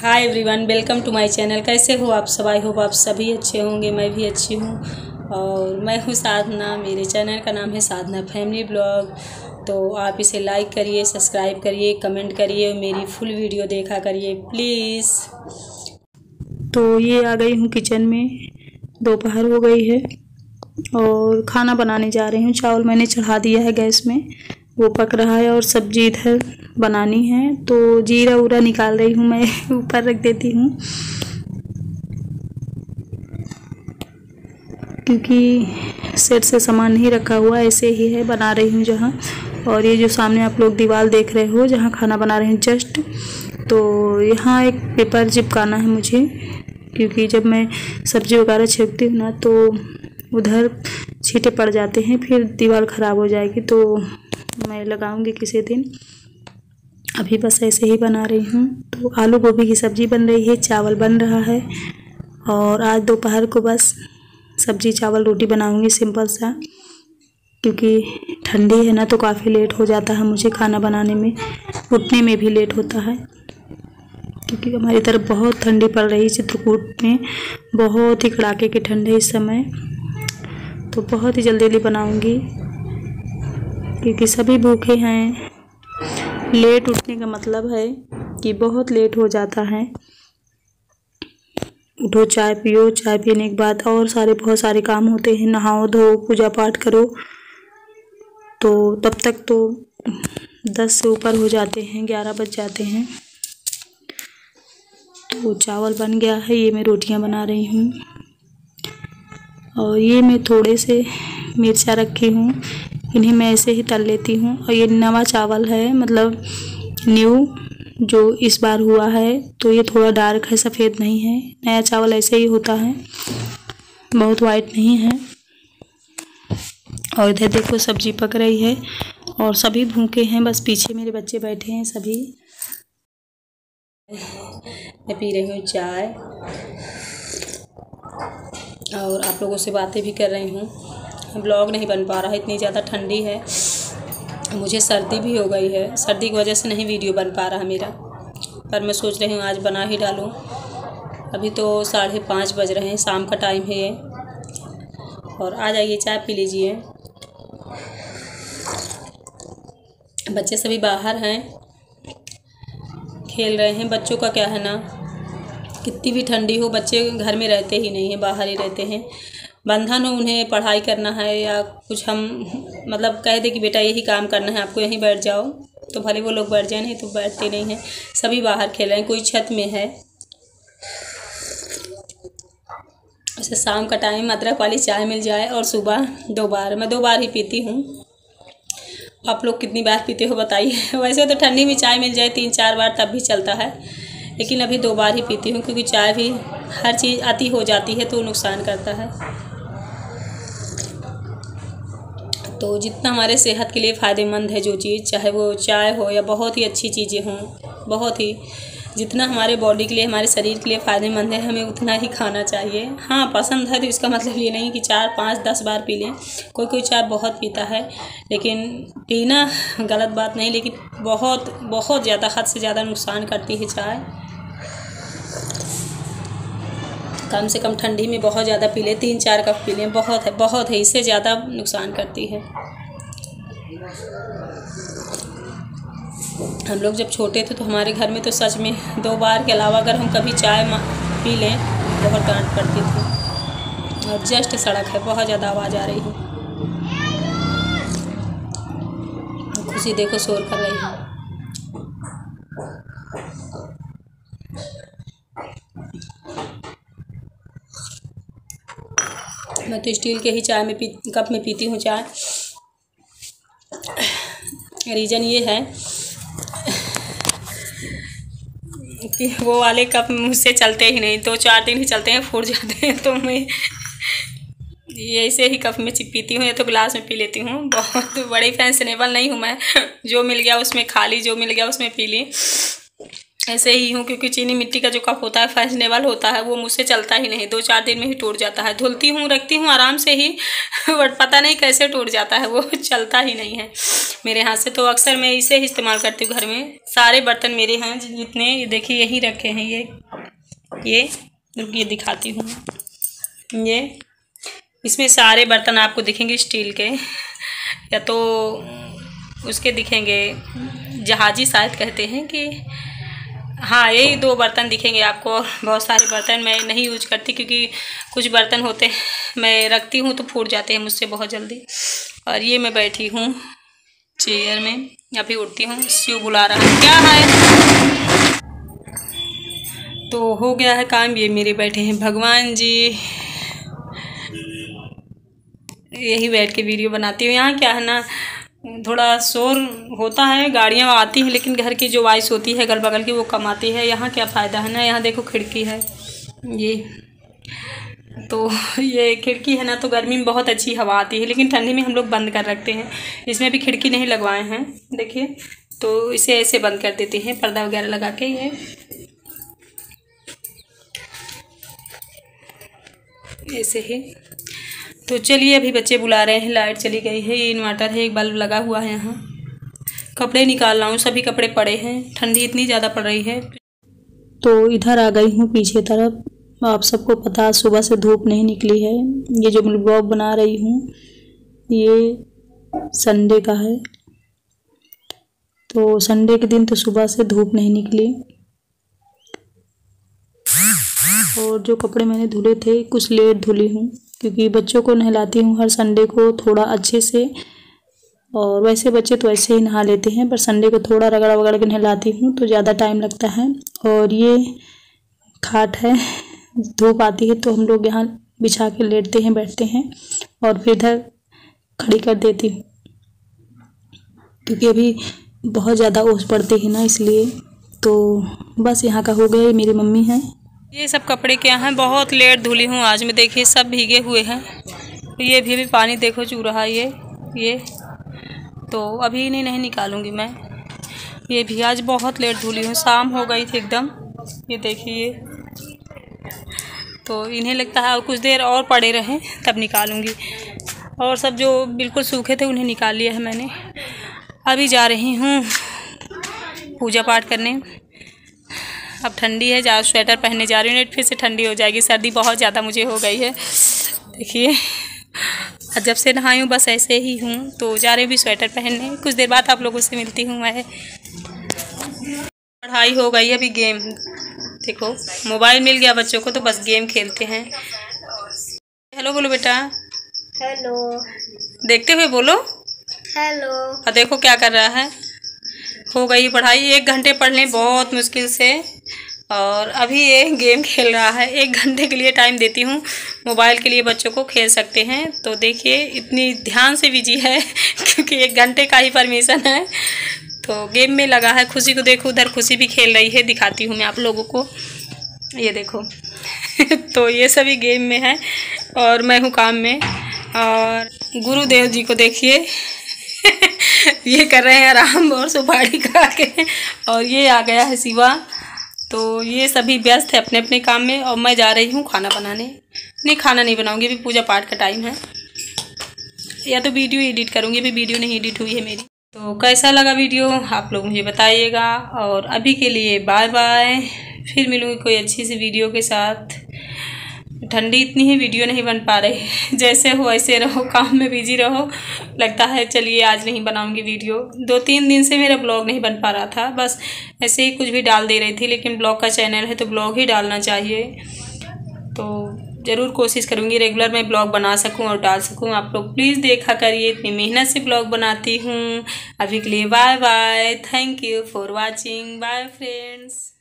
Hi everyone, welcome to my channel. कैसे हो आप सब? आई होप आप सभी अच्छे होंगे। मैं भी अच्छी हूँ और मैं हूँ साधना। मेरे चैनल का नाम है साधना फैमिली ब्लॉग। तो आप इसे लाइक करिए, सब्सक्राइब करिए, कमेंट करिए, मेरी फुल वीडियो देखा करिए प्लीज़। तो ये आ गई हूँ किचन में। दोपहर हो गई है और खाना बनाने जा रही हूँ। चावल मैंने चढ़ा दिया है गैस में, वो पक रहा है और सब्जी इधर बनानी है। तो जीरा उरा निकाल रही हूँ मैं ऊपर रख देती हूँ क्योंकि सेट से सामान नहीं रखा हुआ, ऐसे ही है, बना रही हूँ जहाँ। और ये जो सामने आप लोग दीवार देख रहे हो जहाँ खाना बना रहे हैं जस्ट, तो यहाँ एक पेपर चिपकाना है मुझे, क्योंकि जब मैं सब्जी वगैरह छिड़कती हूँ ना तो उधर छींटे पड़ जाते हैं, फिर दीवार ख़राब हो जाएगी। तो मैं लगाऊंगी किसी दिन। अभी बस ऐसे ही बना रही हूँ। तो आलू गोभी की सब्ज़ी बन रही है, चावल बन रहा है और आज दोपहर को बस सब्ज़ी चावल रोटी बनाऊंगी सिंपल सा, क्योंकि ठंडी है ना तो काफ़ी लेट हो जाता है मुझे खाना बनाने में, उठने में भी लेट होता है, क्योंकि हमारी तरफ बहुत ठंडी पड़ रही है। चित्रकूट में बहुत ही कड़ाके की ठंड है इस समय। तो बहुत ही जल्दी जल्दी बनाऊंगी क्योंकि सभी भूखे हैं। लेट उठने का मतलब है कि बहुत लेट हो जाता है। उठो, चाय पियो, चाय पीने के बाद और बहुत सारे काम होते हैं, नहाओ धो, पूजा पाठ करो, तो तब तक तो 10 से ऊपर हो जाते हैं, 11 बज जाते हैं। तो चावल बन गया है, ये मैं रोटियां बना रही हूँ और ये मैं थोड़े से मिर्चा रखी हूँ, इन्हें मैं ऐसे ही तल लेती हूँ। और ये नवा चावल है, मतलब न्यू जो इस बार हुआ है, तो ये थोड़ा डार्क है, सफ़ेद नहीं है। नया चावल ऐसे ही होता है, बहुत वाइट नहीं है। और इधर देखो सब्जी पक रही है और सभी भूखे हैं, बस पीछे मेरे बच्चे बैठे हैं सभी। मैं पी रही हूँ चाय और आप लोगों से बातें भी कर रही हूँ। ब्लॉग नहीं बन पा रहा है, इतनी ज़्यादा ठंडी है, मुझे सर्दी भी हो गई है। सर्दी की वजह से नहीं वीडियो बन पा रहा मेरा, पर मैं सोच रही हूँ आज बना ही डालूँ। अभी तो 5:30 बज रहे हैं, शाम का टाइम है ये। और आ जाइए, चाय पी लीजिए। बच्चे सभी बाहर हैं, खेल रहे हैं। बच्चों का क्या है ना, कितनी भी ठंडी हो बच्चे घर में रहते ही नहीं हैं, बाहर ही रहते हैं। बंधन हो उन्हें पढ़ाई करना है या कुछ, हम मतलब कह दे कि बेटा यही काम करना है आपको, यहीं बैठ जाओ, तो भले वो लोग बैठ जाए, नहीं तो बैठते नहीं हैं। सभी बाहर खेल रहे हैं, कोई छत में है। ऐसे शाम का टाइम अदरक वाली चाय मिल जाए, और सुबह 2 बार, मैं 2 बार ही पीती हूँ। आप लोग कितनी बार पीते हो बताइए। वैसे तो ठंडी में चाय मिल जाए 3-4 बार तब भी चलता है, लेकिन अभी 2 बार ही पीती हूँ, क्योंकि चाय भी हर चीज़ अति हो जाती है तो नुकसान करता है। तो जितना हमारे सेहत के लिए फ़ायदेमंद है जो चीज़, चाहे वो चाय हो या बहुत ही अच्छी चीज़ें हों, बहुत ही, जितना हमारे बॉडी के लिए, हमारे शरीर के लिए फ़ायदेमंद है, हमें उतना ही खाना चाहिए। हाँ, पसंद है तो इसका मतलब ये नहीं कि 4, 5, 10 बार पी लें। कोई कोई चाय बहुत पीता है, लेकिन पीना गलत बात नहीं, लेकिन बहुत बहुत ज़्यादा, हद से ज़्यादा नुकसान करती है चाय। कम से कम ठंडी में बहुत ज़्यादा पी लें, 3-4 कप पी लें, बहुत है, इससे ज़्यादा नुकसान करती है। हम लोग जब छोटे थे तो हमारे घर में तो सच में 2 बार के अलावा अगर हम कभी चाय पी लें बहुत डांट पड़ती थी। और जस्ट सड़क है, बहुत ज़्यादा आवाज़ आ रही है। खुशी देखो शोर कर रही है। मैं तो स्टील के ही चाय में कप में पीती हूँ चाय। रीज़न ये है कि वो वाले कप मुझसे चलते ही नहीं, 2-4 दिन ही चलते हैं, फूट जाते हैं। तो मैं ये ऐसे ही कप में पीती हूँ या तो गिलास में पी लेती हूँ। बहुत बड़ी फैशनेबल नहीं हूँ मैं, जो मिल गया उसमें खा ली, जो मिल गया उसमें पी ली। ऐसे ही हूँ, क्योंकि चीनी मिट्टी का जो कप होता है फैशनेबल होता है, वो मुझसे चलता ही नहीं, 2-4 दिन में ही टूट जाता है। धुलती हूँ, रखती हूँ आराम से ही बट पता नहीं कैसे टूट जाता है, वो चलता ही नहीं है मेरे हाथ से। तो अक्सर मैं इसे ही इस्तेमाल करती हूँ घर में। सारे बर्तन मेरे हैं जितने, ये देखिए यहीं रखे हैं ये रुकिए दिखाती हूँ। ये इसमें सारे बर्तन आपको दिखेंगे स्टील के, या तो उसके दिखेंगे जहाजी शायद कहते हैं कि, हाँ यही 2 बर्तन दिखेंगे आपको। बहुत सारे बर्तन मैं नहीं यूज करती, क्योंकि कुछ बर्तन होते हैं मैं रखती हूँ तो फूट जाते हैं मुझसे बहुत जल्दी। और ये मैं बैठी हूँ चेयर में, अभी उठती हूँ। शिव बुला रहा है, क्या है? तो हो गया है काम। ये मेरे बैठे हैं भगवान जी, यही बैठ के वीडियो बनाती हूँ। यहाँ क्या है ना, थोड़ा शोर होता है, गाड़ियाँ आती हैं, लेकिन घर की जो वॉइस होती है अगल बगल की वो कम आती है। यहाँ क्या फ़ायदा है ना, यहाँ देखो खिड़की है ये, तो ये खिड़की है ना, तो गर्मी में बहुत अच्छी हवा आती है, लेकिन ठंडी में हम लोग बंद कर रखते हैं। इसमें भी खिड़की नहीं लगवाए हैं देखिए, तो इसे ऐसे बंद कर देते हैं पर्दा वगैरह लगा के। ये ऐसे ही। तो चलिए, अभी बच्चे बुला रहे हैं, लाइट चली गई है। ये इन्वर्टर है, एक बल्ब लगा हुआ है यहाँ। कपड़े निकाल रहा हूँ, सभी कपड़े पड़े हैं, ठंडी इतनी ज़्यादा पड़ रही है। तो इधर आ गई हूँ पीछे तरफ। आप सबको पता, सुबह से धूप नहीं निकली है। ये जो मैं ब्लॉग बना रही हूँ ये संडे का है, तो संडे के दिन तो सुबह से धूप नहीं निकली। और जो कपड़े मैंने धुले थे कुछ लेट धुली हूँ, क्योंकि बच्चों को नहलाती हूँ हर संडे को थोड़ा अच्छे से। और वैसे बच्चे तो ऐसे ही नहा लेते हैं, पर संडे को थोड़ा रगड़ वगड़ के नहलाती हूँ तो ज़्यादा टाइम लगता है। और ये खाट है, धूप आती है तो हम लोग यहाँ बिछा के लेटते हैं, बैठते हैं, और फिर इधर खड़ी कर देती हूँ, क्योंकि अभी बहुत ज़्यादा ओस पड़ती है ना, इसलिए। तो बस यहाँ का हो गया। ये मेरी मम्मी है। ये सब कपड़े क्या हैं, बहुत लेट धुली हूँ आज मैं, देखिए सब भीगे हुए हैं। ये भी पानी देखो चू रहा है ये तो अभी नहीं निकालूंगी मैं। ये भी आज बहुत लेट धुली हूँ, शाम हो गई थी एकदम। ये देखिए, तो इन्हें लगता है और कुछ देर और पड़े रहें तब निकालूंगी। और सब जो बिल्कुल सूखे थे उन्हें निकाल लिया है मैंने। अभी जा रही हूँ पूजा पाठ करने। अब ठंडी है, जा स्वेटर पहनने जा रही हूँ, फिर से ठंडी हो जाएगी। सर्दी बहुत ज़्यादा मुझे हो गई है देखिए। जब से नहाई हूँ बस ऐसे ही हूँ, तो जा रही हूँ भी स्वेटर पहनने। कुछ देर बाद आप लोगों से मिलती हूँ मैं। पढ़ाई हो गई है, अभी गेम देखो, मोबाइल मिल गया बच्चों को तो बस गेम खेलते हैं। हेलो बोलो बेटा। हेलो। देखते हुए बोलो हेलो। और देखो क्या कर रहा है। हो गई पढ़ाई, 1 घंटे पढ़ लें बहुत मुश्किल से, और अभी ये गेम खेल रहा है। 1 घंटे के लिए टाइम देती हूँ मोबाइल के लिए, बच्चों को खेल सकते हैं। तो देखिए इतनी ध्यान से बिजी है क्योंकि 1 घंटे का ही परमिशन है, तो गेम में लगा है। खुशी को देखो, उधर खुशी भी खेल रही है, दिखाती हूँ मैं आप लोगों को, ये देखो तो ये सभी गेम में है और मैं हूँ काम में। और गुरुदेव जी को देखिए ये कर रहे हैं आराम और सुपारी खा के। और ये आ गया है शिवा। तो ये सभी व्यस्त है अपने अपने काम में, और मैं जा रही हूँ खाना बनाने। नहीं, खाना नहीं बनाऊंगी, अभी पूजा पाठ का टाइम है, या तो वीडियो एडिट करूँगी। अभी वीडियो नहीं एडिट हुई है मेरी। तो कैसा लगा वीडियो आप लोग मुझे बताइएगा, और अभी के लिए बाय बाय। फिर मिलूँगी कोई अच्छी सी वीडियो के साथ। ठंडी इतनी ही वीडियो नहीं बन पा रही, जैसे हो ऐसे रहो, काम में बिजी रहो। लगता है चलिए आज नहीं बनाऊंगी वीडियो। 2-3 दिन से मेरा ब्लॉग नहीं बन पा रहा था, बस ऐसे ही कुछ भी डाल दे रही थी। लेकिन ब्लॉग का चैनल है तो ब्लॉग ही डालना चाहिए, तो ज़रूर कोशिश करूँगी रेगुलर मैं ब्लॉग बना सकूँ और डाल सकूँ। आप लोग प्लीज़ देखा करिए, इतनी मेहनत से ब्लॉग बनाती हूँ। अभी के लिए bye bye, thank you for watching, bye friends.